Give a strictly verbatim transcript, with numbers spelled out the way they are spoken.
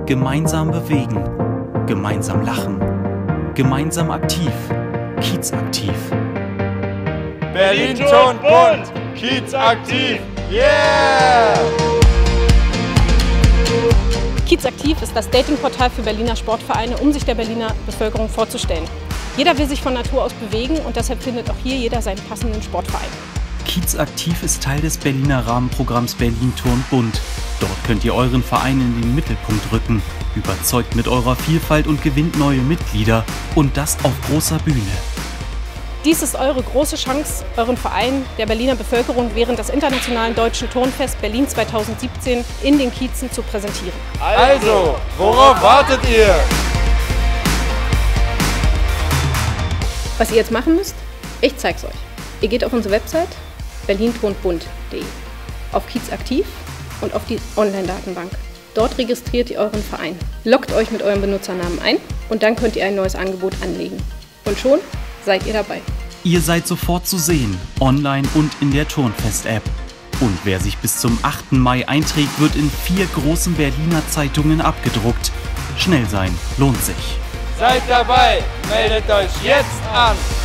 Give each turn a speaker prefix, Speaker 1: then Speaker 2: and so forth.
Speaker 1: Gemeinsam bewegen, gemeinsam lachen, gemeinsam aktiv, Kiez aktiv.
Speaker 2: Berlin turnt bunt, Kiez aktiv, yeah!
Speaker 3: Kiez aktiv ist das Datingportal für Berliner Sportvereine, um sich der Berliner Bevölkerung vorzustellen. Jeder will sich von Natur aus bewegen und deshalb findet auch hier jeder seinen passenden Sportverein.
Speaker 1: Kiez aktiv ist Teil des Berliner Rahmenprogramms Berlin turnt bunt. Dort könnt ihr euren Verein in den Mittelpunkt rücken, überzeugt mit eurer Vielfalt und gewinnt neue Mitglieder und das auf großer Bühne.
Speaker 3: Dies ist eure große Chance, euren Verein der Berliner Bevölkerung während des Internationalen Deutschen Turnfest Berlin zweitausendsiebzehn in den Kiezen zu präsentieren.
Speaker 2: Also, worauf wartet ihr?
Speaker 3: Was ihr jetzt machen müsst? Ich zeig's euch. Ihr geht auf unsere Website berlin turnt bunt punkt de, auf Kiez aktiv und auf die Online-Datenbank. Dort registriert ihr euren Verein. Loggt euch mit eurem Benutzernamen ein und dann könnt ihr ein neues Angebot anlegen. Und schon seid ihr dabei.
Speaker 1: Ihr seid sofort zu sehen, online und in der Turnfest-App. Und wer sich bis zum achten Mai einträgt, wird in vier großen Berliner Zeitungen abgedruckt. Schnell sein lohnt sich.
Speaker 2: Seid dabei, meldet euch jetzt an!